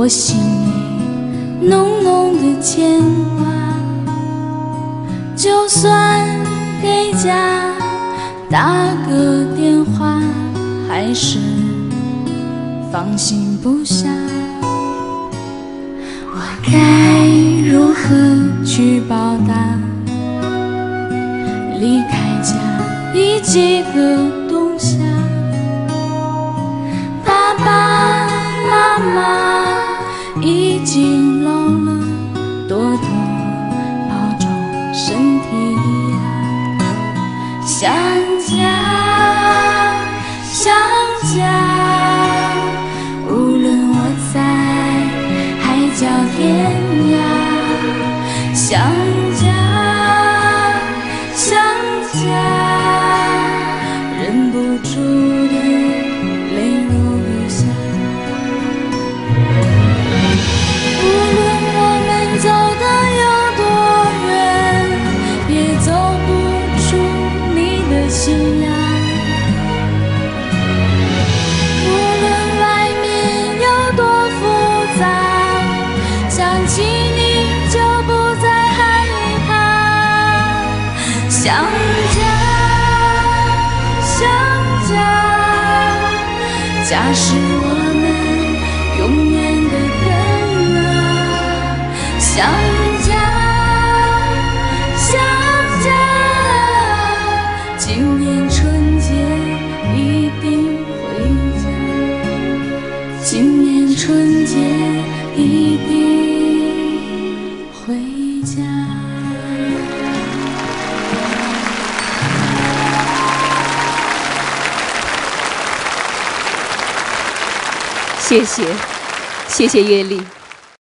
我心里浓浓的牵挂。就算给家打个电话，还是放心不下。我该如何去报答离开家已几个冬夏？爸爸妈妈已经老了，多多保重身体呀。想家想家，无论我在海角天涯。想家想家，忍不住的泪如雨下。无论我们走得有多远，也走不出你的心呀。无论外面有多复杂，想起你就不再害怕。想家想家，家是我们永远的根啊。想家想家，今年春节一定回家。今年春节一定回家。 谢谢，谢谢叶丽。